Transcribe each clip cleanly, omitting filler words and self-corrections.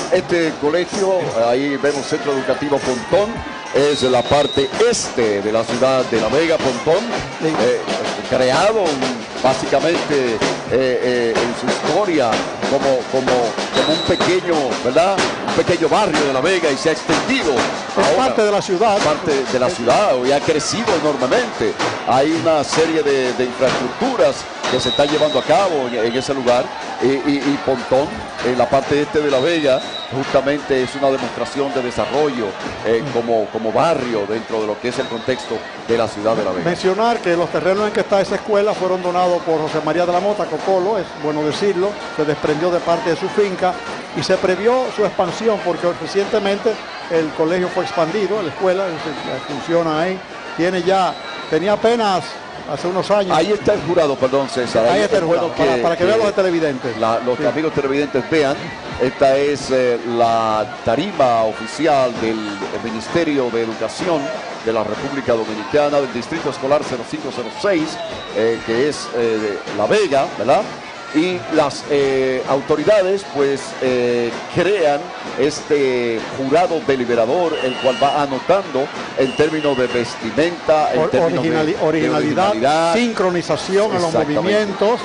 Este colegio, ahí vemos Centro Educativo Pontón, es la parte este de la ciudad de La Vega. Pontón, creado básicamente en su historia como un pequeño, ¿verdad? Un pequeño barrio de La Vega, y se ha extendido. Es parte de la ciudad. Parte de la ciudad, y ha crecido enormemente. Hay una serie de infraestructuras que se están llevando a cabo en ese lugar, y Pontón, en la parte este de La Vega, justamente es una demostración de desarrollo como barrio dentro de lo que es el contexto de la ciudad de La Vega. Mencionar que los terrenos en que está esa escuela fueron donados por José María de la Mota, Cocolo, es bueno decirlo, se desprendió de parte de su finca y se previó su expansión porque recientemente el colegio fue expandido, la escuela funciona ahí, tenía apenas hace unos años. Ahí está el jurado, perdón, César. Ahí está el jurado, para que vean los televidentes. Los amigos televidentes vean, esta es la tarima oficial del Ministerio de Educación de la República Dominicana, del Distrito Escolar 0506, que es La Vega, ¿verdad? Y las autoridades pues crean este jurado deliberador, el cual va anotando en términos de vestimenta, en términos de originalidad, sincronización en los movimientos,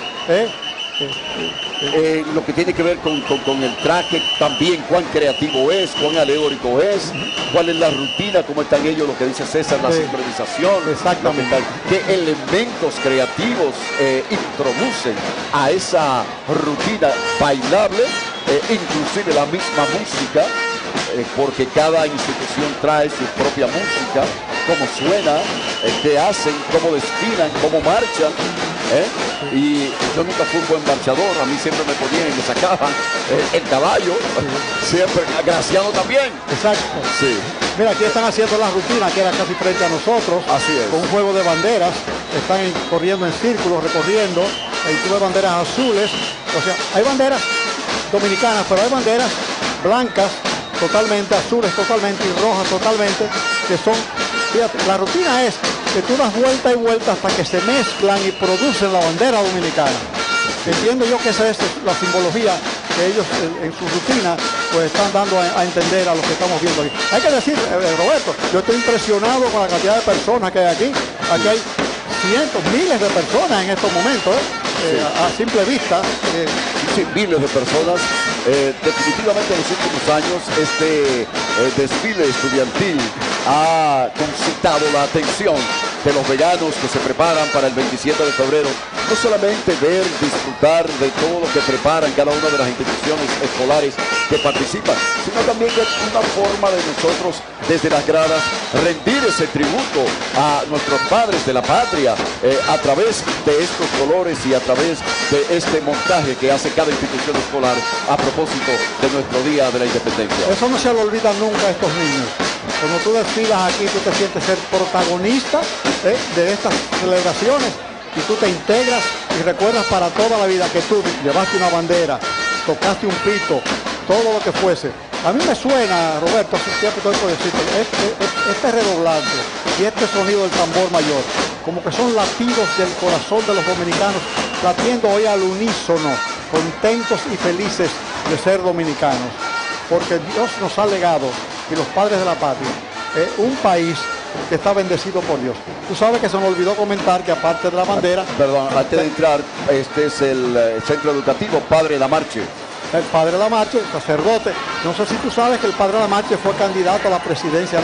lo que tiene que ver con el traje también, cuán creativo es, cuán alegórico es, cuál es la rutina, cómo están ellos, lo que dice César, la sincronización, exactamente, qué elementos creativos introducen a esa rutina bailable, inclusive la misma música, porque cada institución trae su propia música, cómo suena, qué hacen, cómo desfilan, cómo marchan. Y yo nunca fui un buen marchador, a mí siempre me ponían y me sacaban el caballo, siempre, Graciano también. Exacto. Sí. Mira, aquí están haciendo la rutina que era casi frente a nosotros. Así es. Con un juego de banderas, están corriendo en círculos, recorriendo, ahí tuve banderas azules, o sea, hay banderas dominicanas, pero hay banderas blancas totalmente, azules totalmente y rojas totalmente, que son, fíjate, la rutina es que tú das vuelta y vuelta hasta que se mezclan y producen la bandera dominicana. Entiendo yo que esa es la simbología que ellos en su rutina pues están dando a entender a lo que estamos viendo aquí. Hay que decir, Roberto, yo estoy impresionado con la cantidad de personas que hay aquí. Aquí hay cientos, miles de personas en estos momentos, sí. A simple vista. Sí, miles de personas. Definitivamente en los últimos años este desfile estudiantil ha concitado la atención de los veganos que se preparan para el 27 de febrero. No solamente ver, disfrutar de todo lo que preparan cada una de las instituciones escolares que participan, sino también que es una forma de nosotros desde las gradas rendir ese tributo a nuestros padres de la patria a través de estos colores y a través de este montaje que hace cada institución escolar a propósito de nuestro Día de la Independencia. Eso no se lo olvida nunca a estos niños. Cuando tú desfilas aquí, tú te sientes ser protagonista de estas celebraciones y tú te integras y recuerdas para toda la vida que tú llevaste una bandera, tocaste un pito, todo lo que fuese. A mí me suena, Roberto, siempre estoy por decirte, este redoblante y este sonido del tambor mayor, como que son latidos del corazón de los dominicanos, latiendo hoy al unísono, contentos y felices de ser dominicanos, porque Dios nos ha legado, y los padres de la patria, un país que está bendecido por Dios. Tú sabes que se me olvidó comentar que aparte de la bandera... Perdón, antes de entrar, este es el Centro Educativo Padre Lamarche. El padre Lamarche, el sacerdote. No sé si tú sabes que el padre Lamarche fue candidato a la presidencia